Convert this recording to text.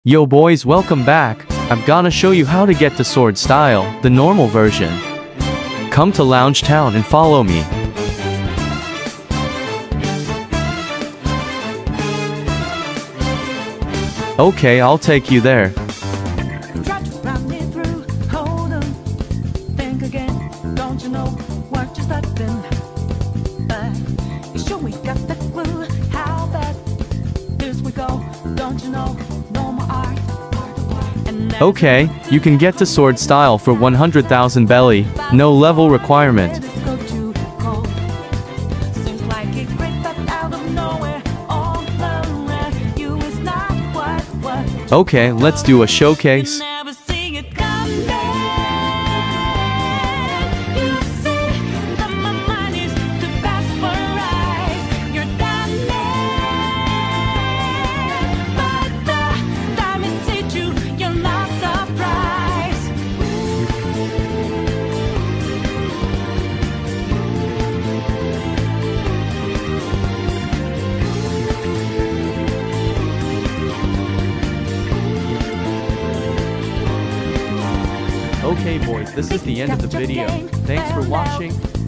Yo boys, welcome back. I'm gonna show you how to get to Sword Style, the normal version. Come to Lounge Town and follow me. Okay, I'll take you there. Okay, you can get to Sword Style for 100,000 belly, no level requirement. Okay, let's do a showcase. Okay boys, this is the end of the video. Thanks for watching.